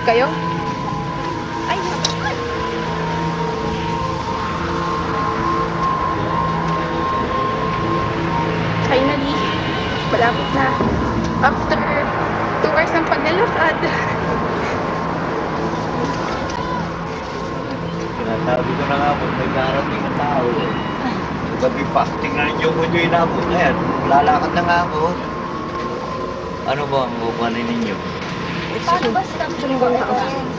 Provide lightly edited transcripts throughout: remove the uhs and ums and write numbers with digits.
kayo? Ay, finally, malapit na. After 2 hours ng paglalakad. Sinasabi ko na nga po, may darating na tao. Gabi pa, tingnan niyo kung yung inabot na yan. Lalakad na nga ako. Ano ba ang kukuhanin ninyo? Paano ba stop Sumunggang tao.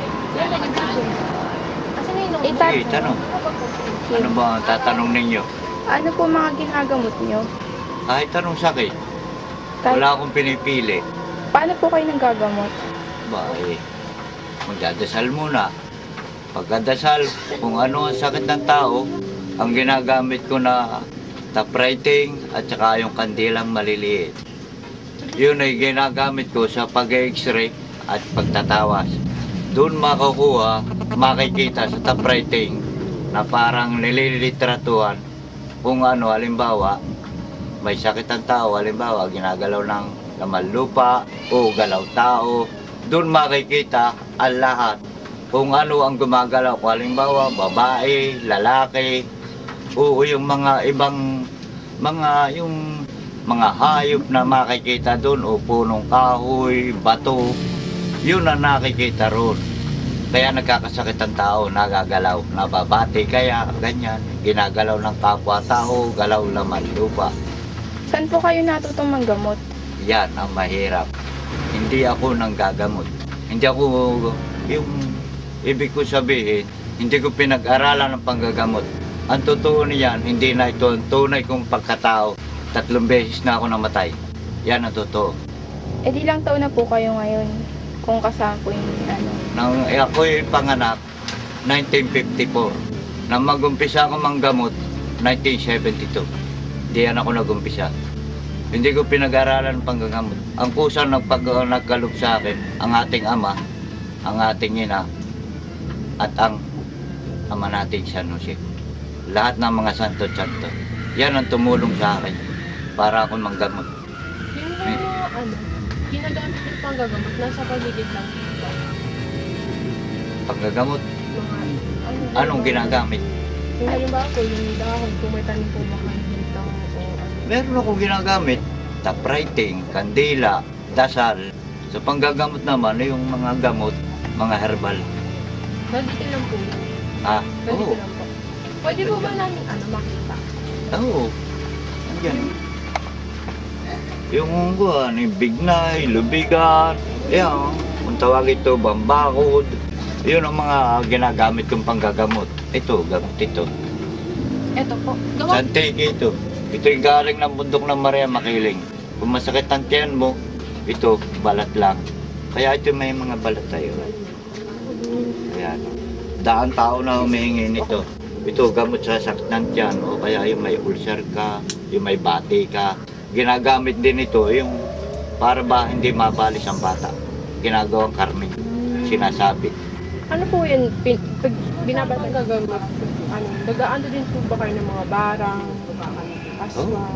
Sige, tanong. Ano ba ang tatanong ninyo? Ano po mga ginagamot nyo? Kahit anong sakit, Kahit, wala akong pinipili. paano po kayo nanggagamot? Ba, magdadasal muna. Pagkadasal, kung ano ang sakit ng tao, ang ginagamit ko na typewriting at saka yung kandilang maliliit. Yun ay ginagamit ko sa pag-x-ray at pagtatawas. Doon makukuha, makikita sa typewriting na parang nililiteratuhan kung ano, halimbawa, may sakit ang tao, halimbawa, ginagalaw ng laman lupa o galaw tao. Doon makikita ang lahat kung ano ang gumagalaw. Kung halimbawa, babae, lalaki, o yung mga ibang yung mga hayop na makikita doon o punong kahoy, bato, yun ang nakikita roon. Kaya nagkakasakit ang tao, nagagalaw, nababati, kaya ganyan, ginagalaw ng kapwa-tao, galaw laman lupa. Saan po kayo natutong manggamot? Yan ang mahirap. Hindi ako nanggagamot. Hindi ako, yung ibig ko sabihin, hindi ko pinag-aralan ng panggagamot. Ang totoo niyan, hindi na ito ang tunay kong pagkatao. 3 beses na ako namatay. Yan ang totoo. Eh di lang taon na po kayo ngayon kung kasama po yung ano. Nang ako'y panganak, 1954. Nang mag-umpisa ako manggamot, 1972. Hindi yan ako nag-umpisa. Hindi ko pinag-aralan ng panggagamot. Ang kusang nagkaloob sa akin, ang ating ama, ang ating ina, at ang ama nating San Jose. Lahat ng mga santo-santo. Yan ang tumulong sa akin para ako manggamot. Yung mga ginagamit yung panggagamot, nasa paligid lang dito. Panggagamot, Mga, anong ginagamit? Yung halimbawa po, yung dahon, kung may tanim po ba kayo dito o ano. Meron akong ginagamit, typewriting, kandila, dasal. Sa panggagamot naman, yung mga gamot, mga herbal. Nandito lang po yun. Ah, Nandito oo. lang po. Pwede po ba namin makita? Oo. Andyan. Yung buwan, yung bignay, lubigan, yan, kung tawag ito, bambakod. Yun ang mga ginagamit kong panggagamot. Ito, gamot ito. Eto po. Gawa. Santiki ito. Ito yung galing ng bundok ng Maria Makiling. Kung masakit ang tiyan mo, ito, balat lang. Kaya ito may mga balat tayo. Ayan. Daan tao na humihingi nito. Ito, gamot sa sakit ng tiyan. O kaya yung may ulcer ka, yung may bati ka. Ginagamit din ito yung para ba hindi mabalis ang bata. Ginagawang karne. Sinasabi. Ano po yun? Pag binabata gagamot, ano, nag-aano din po ba kayo ng mga barang, aswa?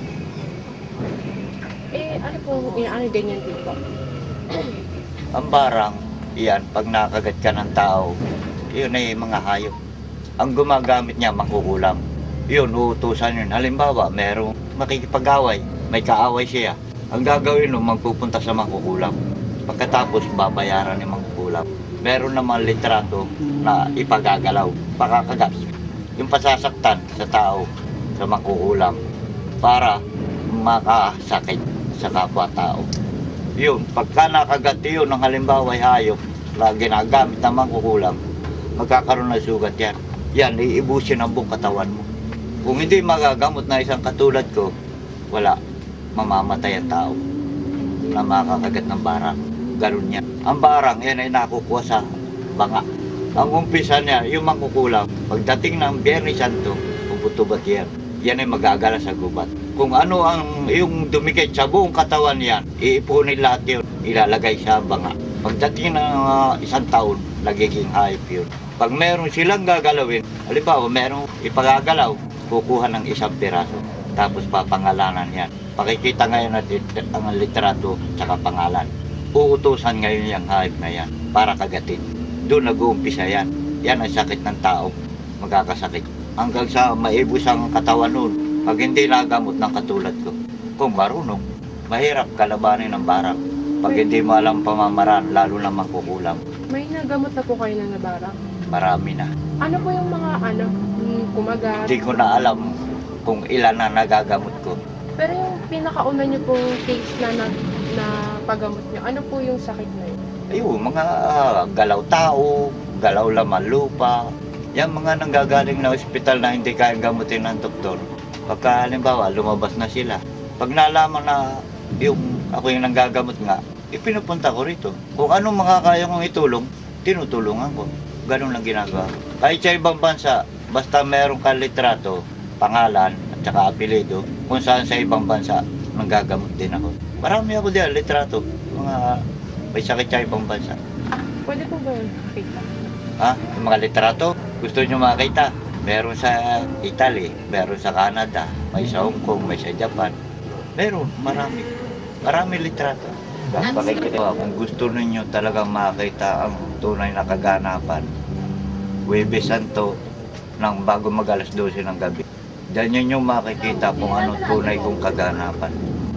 Eh, ano po, ano ganyan din po? Ang barang, iyan, pag nakagat ka ng tao, yun ay mga hayop. Ang gumagamit niya, mangkukulam. Yun, uutusan yun. Halimbawa, merong makikipag-away, may kaaway siya. Ang gagawin nun, magpupunta sa mangkukulam. Pagkatapos, babayaran ni mangkukulam. Meron naman litrato na ipagagalaw, pakakagat. Yung pasasaktan sa tao, sa mangkukulam, para makasakit sa kapwa-tao. Yun, pagka nakagat yun, ng halimbawa ay hayop na ginagamit ng mangkukulam, magkakaroon ng sugat yan. Yan, iibusin ang buong katawan mo. Kung hindi magagamot na isang katulad ko, wala, mamamatay ang tao na makakagat ng barang. Ganun yan. Ang barang, yan ay nakukuha sa banga. Ang umpisa niya, yung mangkukulam, pagdating ng Biyernes Santo, puputubat yan. Yan ay magagala sa gubat. Kung ano ang yung dumikit sa buong katawan yan, iipunin lahat yun, ilalagay sa banga. Pagdating ng isang taon, nagiging hayop yun. Pag meron silang gagalawin, halimbawa meron ipagagalaw, kukuha ng isang piraso, tapos papangalanan yan. Pakikita ngayon natin ang litrato at pangalan. uutusan ngayon yung hayop na yan para kagatin. Doon nag-uumpisa yan. Yan ang sakit ng tao, magkakasakit. Hanggang sa maibos ang katawan nun, pag hindi nagamot ng katulad ko. Kung marunong, mahirap kalabanin ng barang. Pag hindi mo alam pamamaraan, lalo na mangkukulam. May nagamot na po kayo na nabarang. Marami na. Ano po yung mga kumagat? Hindi ko na alam kung ilan na nagagamot ko. Pero yung pinakauna niyo pong case na paggamot niyo, ano po yung sakit na yun? Ayun, mga galaw tao, galaw laman lupa. Yan mga nanggagaling na ospital na hindi kayang gamutin ng doktor. Pagka halimbawa, lumabas na sila. Pag nalaman na ako yung nanggagamot nga, pinupunta ko rito. Kung anong makakaya kong itulong, tinutulungan ko. Ganun lang ginagawa. Kahit sa ibang bansa, basta meron kang litrato, pangalan, at saka apelido, kung saan sa ibang bansa, nanggagamot din ako. Marami ako diyan, litrato. Mga may sakit sa ibang bansa. Pwede po ba yun makita? Ha? Yung mga litrato, gusto nyo makita. Meron sa Italy, meron sa Canada, may sa Hong Kong, may sa Japan. Meron, marami. Marami litrato. Pakikita kung gusto ninyo talagang makita ang tunay na kaganapan. Huwebes Santo ng bago mag alas 12 ng gabi. Diyan nyo makikita kung ano tunay kong kaganapan.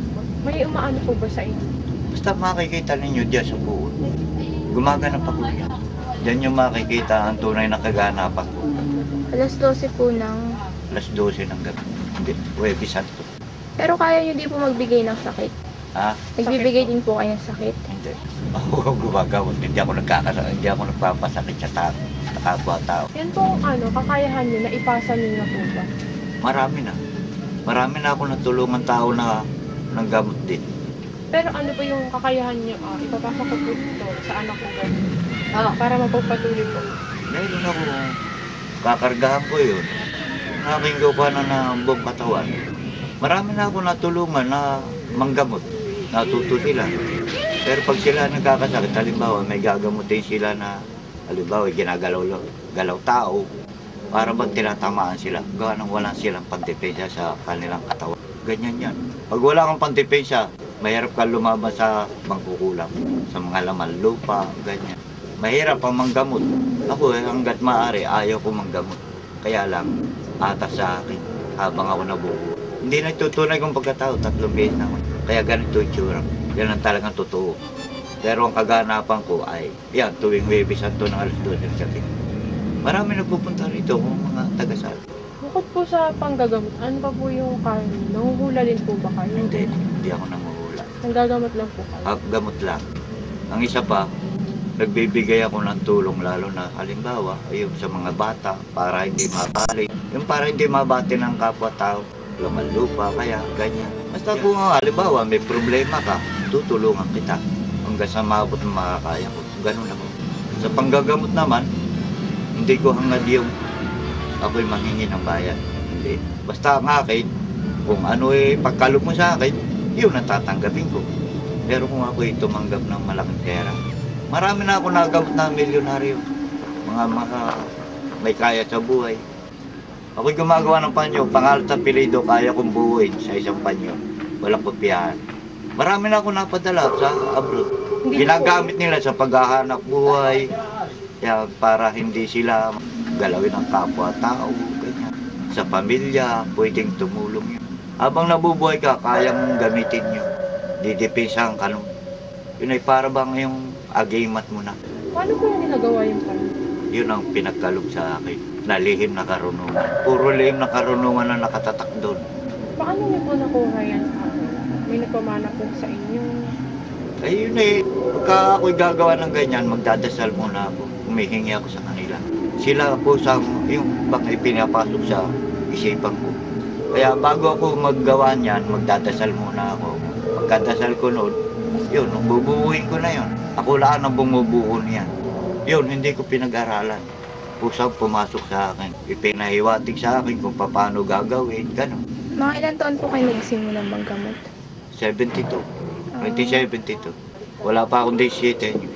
May umaano po ba sa inyo? Basta makikita ninyo diyan sa buod. Gumaganap ako diyan. Diyan nyo makikita ang tunay na kaganapan ko. Alas 12 po ng... Alas 12 ng gabi. Hindi, Huwebes Santo. Pero kaya nyo di po magbigay ng sakit. Ha? Nagbibigay din po kayo ng sakit. Hindi. Ako gumagawat. Hindi ako nagpapasakit sa kapwa-tao. Yan po kakayahan niyo na ipasa niyo na po ba? Marami na. Marami na ako natulungan tao na nanggamot din. Pero ano po yung kakayahan niyo? Ipapasa ko po ito sa anak ko ganun. Para mapagpatuloy po. Meron ako. Kakargahan ko yun. Nakinggaw ko na ng buong katawan. Marami na ako natulungan na manggamot. Natuto sila. Pero pag sila nagkakasakit, halimbawa may gagamutin sila na halimbawa ginagalaw tao para bang tinatamaan sila. Gawa nang wala silang pandepensa sa kanilang katawan. Ganyan yan. Pag wala kang pandepensa, mahirap ka lumaban sa mangkukulam, sa mga laman lupa, ganyan. Mahirap ang manggamot. Ako hanggat maaari, ayaw ko manggamot. Kaya lang, atas sa akin habang ako nabubuo. Hindi nagtutunay kong pagkatao, 3 beses na ako. Kaya ganito yung tsura. Yan ang talagang totoo. Pero ang kaganapan ko ay, yan, tuwing Huwebes Santo ng alas 12 ng gabi. Marami nagpupunta rito kung mga tagasal. Bukod po sa panggagamot, ano pa po yung kaya niyo? Nanguhula din po ba kayo? Hindi ako nanguhula. Nanggagamot lang po kayo? Gamot lang. Ang isa pa, nagbibigay ako ng tulong lalo na halimbawa, ayun sa mga bata para hindi mabali. Yung para hindi mabati ng kapwa-tao, laman lupa, kaya ganyan. Basta kung halimbawa may problema ka, tutulungan kita hanggang sa maabot ng makakaya ko. Ganun ako. Sa panggagamot naman, hindi ko hangad yung ako'y manghingi ng bayan. Hindi. Basta ang akin, kung ano pagkalog mo sa akin, yun ang tatanggapin ko. Pero kung ako'y tumanggap ng malaking pera, marami na ako nagamot na milyonaryo. Mga may kaya sa buhay. Ako'y gumagawa ng panyo, pangalan sa apelyido, kaya kong buuin sa isang panyo. Walang kopyahan. Marami na ako napadala sa abroad. Ginagamit nila sa paghahanap buhay. Yan, para hindi sila galawin ng kapwa-tao. Ganyan. Sa pamilya, pwedeng tumulong yun. Habang nabubuhay ka, kayang gamitin nyo. Didepensahan ka nun. Yun ay para bang yung agimat mo na. Paano po yung ginagawa yung panyo? Yun ang pinagkalog sa akin. Na lihim na karunungan. Puro lihim na karunungan na nakatatak doon. Paano niyo po nakuha yan? May nagpamana po sa inyo? Ay yun eh. Pagka ako'y gagawa ng ganyan, magdadasal muna ako. Humihingi ako sa kanila. Sila po sa yung bang ipinapasok sa isipan ko. Kaya bago ako maggawa niyan, magdadasal muna ako. Pagkadasal ko noon, yun, bubuuin ko na yun. Ako lang ang bumubuo niyan. Yun, hindi ko pinag-aralan. Pusang pumasok sa akin. Ipinahiwatig sa akin kung paano gagawin, gano'n. Mga ilan taon po kayo nagsimulang maggamot? 72. 1972. Wala pa akong 17 years.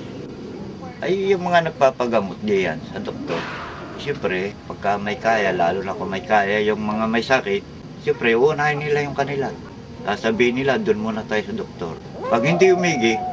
Ay, yung mga nagpapagamot diyan sa doktor. Siyempre, pagka may kaya, lalo na kung may kaya yung mga may sakit, siyempre, unahin nila yung kanila. Sasabihin nila, doon muna tayo sa doktor. Pag hindi umigi,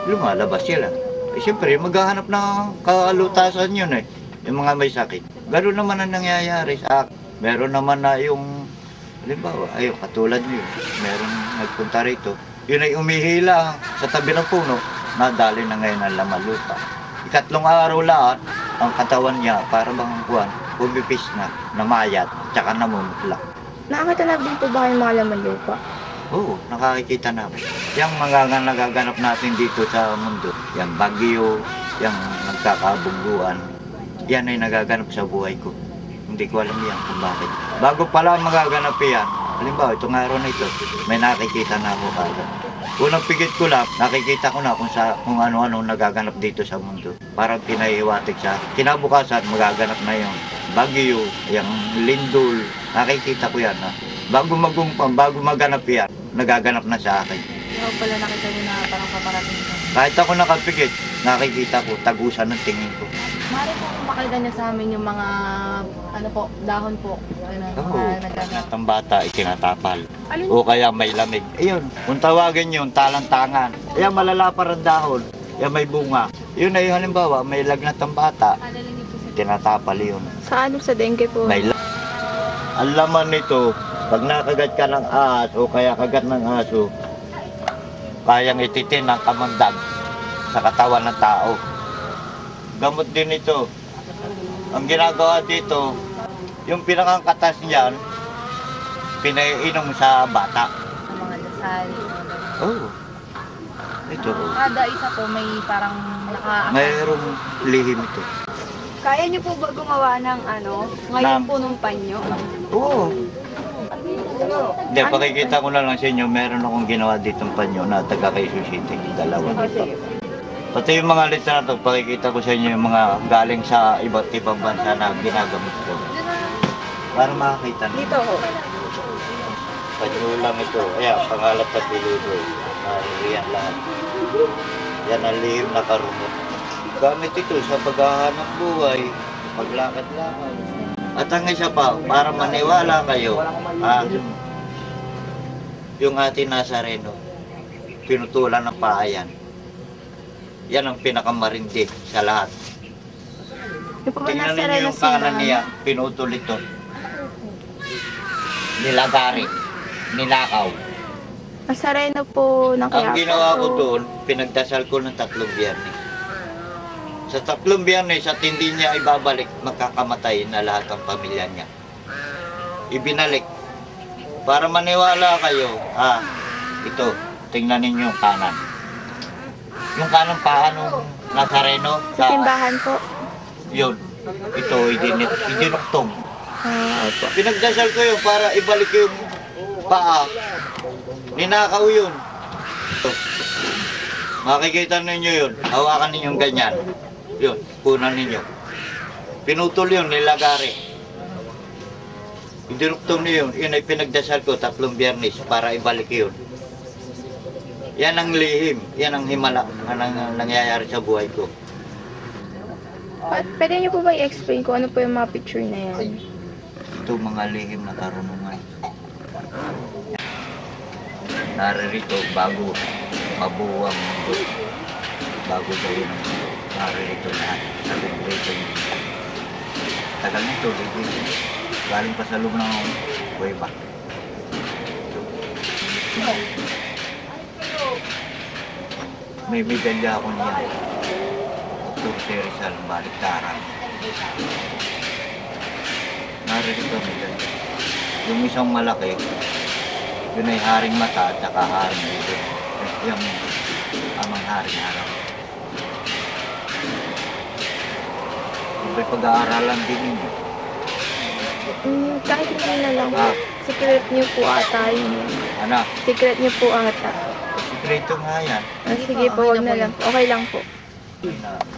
lumalabas sila. Eh, siyempre, maghahanap ng kalutasan yun eh. Yung mga may sakit. Gano'n naman ang nangyayari sa akin. Meron naman na yung, halimbawa, ayun, katulad niyo, meron nagpunta rito. Yun ay umihila sa tabi ng puno, nadali na ngayon ang laman lupa. Ikatlong araw lahat, ang katawan niya, para bang buwan, bumipis na, namayat, tsaka namumutla. Nakakatanap din po ba kayo mga laman lupa? Oo, nakakikita namin. Yung mga nagaganap natin dito sa mundo, yung bagyo, yung nagkakabungguan, yan ay nagaganap sa buhay ko. Hindi ko alam yan kung bakit. Bago pala magaganap yan, halimbawa itong araw na ito, may nakikita na ako kagad. Unang pigit ko lang, nakikita ko na kung ano-ano nagaganap dito sa mundo. Parang pinaiwatig sa kinabukasan, magaganap na yung bagyo, yung lindol. Nakikita ko yan. Ha? Bago maganap yan, nagaganap na sa akin. Ikaw pala nakita mo na parang paparating ka. Kahit ako nakapikit, nakikita ko, tagusan ng tingin ko. Mari po kung makita niya sa amin yung mga, ano po, dahon po. Ano, Oo, mga nagagawa. natang bata, itinatapal. Alin? O kaya may lamig. Ayun, kung tawagin yun, talantangan. Ayan, malalapar ang dahon. Ayan, may bunga. Yun ay halimbawa, may lagnat ang bata, tinatapal yun. Sa ano sa dengue po? May ang laman nito, pag nakagat ka ng ahas o kaya kagat ng aso, kayang ititin ng kamandag sa katawan ng tao. Gamot din ito. Ang ginagawa dito, yung pinakangkatas niyan, pinaiinom sa bata. Mga dasal. Oh. Ito. Kada isa po may parang Mayroong lihim ito. Kaya niyo po ba gumawa ng ngayon po nung panyo? Oo. Hindi, pakikita ko na lang sa inyo, meron akong ginawa ditong panyo na taga Quezon City, dalawa dito. Pati yung mga litrato, pakikita ko sa inyo yung mga galing sa iba't ibang bansa na ginagamit ko. Para makakita niyo. Dito ho. Panyo lang ito. Ayan, pangalat at piludo. Yan lahat. Yan ang lihim na karunot. Gamit ito sa paghahanap buhay, paglakad-lakad. At ang isa pa, para maniwala kayo, yung ating Nazareno, pinutulan ng paayan. Yan ang pinakamarindi sa lahat. Yung po ba Tingnan nasa ninyo yung kanan niya, pinutol ito. Nilagari, nilakaw. Nazareno po ng Ang Quiapo. ginawa ko doon, pinagdasal ko ng 3 biyernes. Sa 3 biyernes, at hindi niya ibabalik, magkakamatay na lahat ng pamilya niya. Ibinalik. Para maniwala kayo, ito, tingnan ninyo yung kanan. Yung kanan paano, Nazareno, Sa simbahan po. yun, ito, idinuktong. Opo. Pinagdasal ko yun para ibalik yung paa. Ninakaw yun. Ito. Makikita ninyo yun, hawakan ninyo yung ganyan. Yun, punan ninyo. Pinutol yun, nilagari. Idinuktong niyo yun ay pinagdasal ko 3 biyernes para ibalik yun. Yan ang lihim, yan ang himala na nangyayari sa buhay ko. Pwede niyo po ba i-explain kung ano po yung mga picture na yan? Ito mga lihim na karunungan. Naririto bago mabuo ang mundo. Bago gawin ang mundo. Naririto lahat. Naririto yung tagal nito, galing pa sa loob ng kuweba. May medalya ako niya. Ito si Rizal, baliktaran. Naririto ang medalya. Yung isang malaki, yun ay haring mata at saka haring dito. Yung amang haring harap. Iba'y pag-aaralan din ninyo. Kahit hindi na lang po. Secret niyo po ata yun. Ano? Secret niyo po ata. Sikreto nga yan. Sige po, wag na lang. Okay lang po. Yun na.